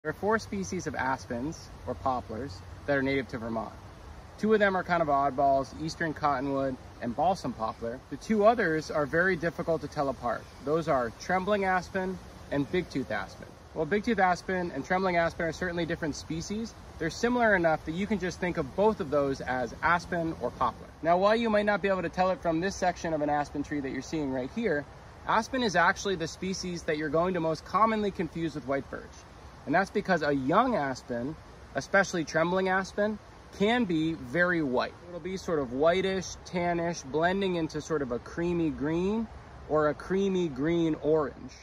There are 4 species of aspens, or poplars, that are native to Vermont. 2 of them are kind of oddballs, eastern cottonwood and balsam poplar. The 2 others are very difficult to tell apart. Those are trembling aspen and bigtooth aspen. Well, bigtooth aspen and trembling aspen are certainly different species. They're similar enough that you can just think of both of those as aspen or poplar. Now, while you might not be able to tell it from this section of an aspen tree that you're seeing right here, aspen is actually the species that you're going to most commonly confuse with white birch. And that's because a young aspen, especially trembling aspen, can be very white. It'll be sort of whitish, tannish, blending into sort of a creamy green or a creamy green orange.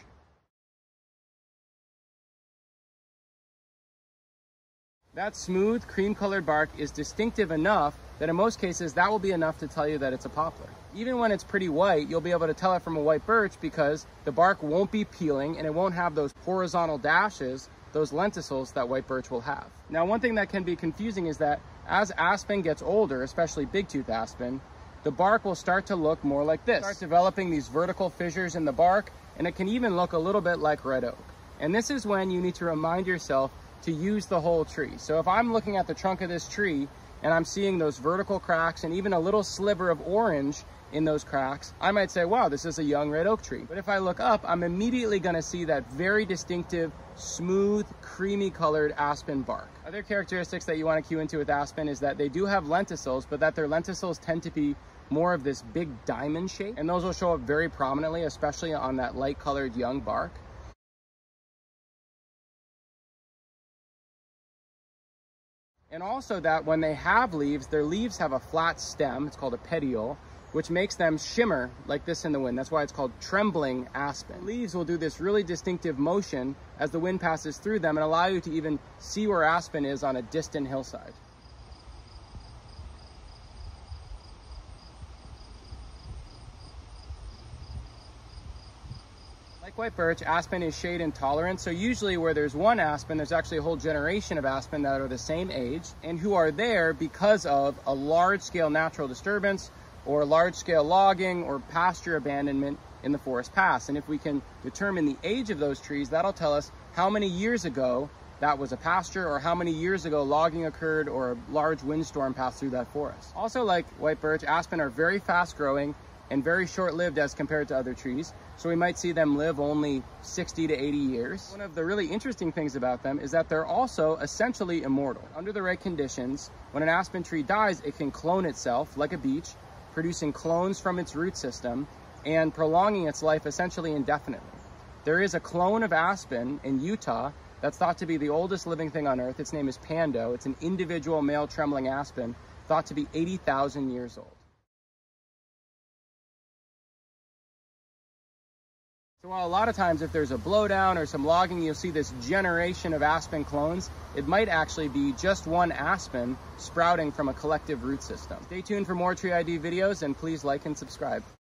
That smooth, cream-colored bark is distinctive enough that in most cases that will be enough to tell you that it's a poplar. Even when it's pretty white, you'll be able to tell it from a white birch because the bark won't be peeling and it won't have those horizontal dashes, those lenticels that white birch will have. Now, one thing that can be confusing is that as aspen gets older, especially bigtooth aspen, the bark will start to look more like this. Start developing these vertical fissures in the bark, and it can even look a little bit like red oak. And this is when you need to remind yourself to use the whole tree. So if I'm looking at the trunk of this tree and I'm seeing those vertical cracks and even a little sliver of orange in those cracks, I might say, wow, this is a young red oak tree. But if I look up, I'm immediately gonna see that very distinctive, smooth, creamy colored aspen bark. Other characteristics that you wanna cue into with aspen is that they do have lenticels, but that their lenticels tend to be more of this big diamond shape. And those will show up very prominently, especially on that light colored young bark. And also that when they have leaves, their leaves have a flat stem, it's called a petiole, which makes them shimmer like this in the wind. That's why it's called trembling aspen. Leaves will do this really distinctive motion as the wind passes through them and allow you to even see where aspen is on a distant hillside. Like white birch, aspen is shade intolerant, so usually where there's one aspen, there's actually a whole generation of aspen that are the same age and who are there because of a large-scale natural disturbance or large-scale logging or pasture abandonment in the forest pass. And if we can determine the age of those trees, that'll tell us how many years ago that was a pasture or how many years ago logging occurred or a large windstorm passed through that forest. Also, like white birch, aspen are very fast-growing and very short-lived as compared to other trees. So we might see them live only 60 to 80 years. One of the really interesting things about them is that they're also essentially immortal. Under the right conditions, when an aspen tree dies, it can clone itself like a beech, producing clones from its root system and prolonging its life essentially indefinitely. There is a clone of aspen in Utah that's thought to be the oldest living thing on Earth. Its name is Pando. It's an individual male trembling aspen thought to be 80,000 years old. So while a lot of times if there's a blowdown or some logging, you'll see this generation of aspen clones, it might actually be just one aspen sprouting from a collective root system. Stay tuned for more Tree ID videos and please like and subscribe.